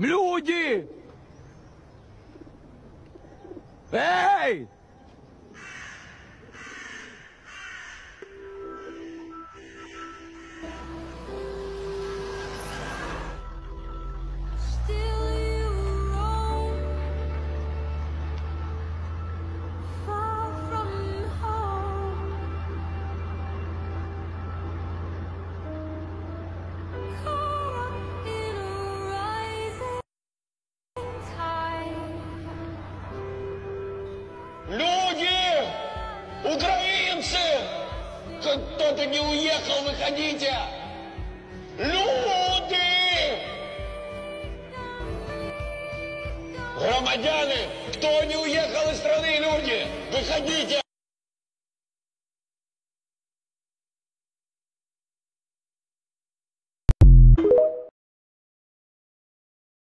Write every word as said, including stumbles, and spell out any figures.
Люди! Эй! Люди! Украинцы! Кто-то не уехал, выходите! Люди! Громадяне! Кто не уехал из страны, люди? Выходите!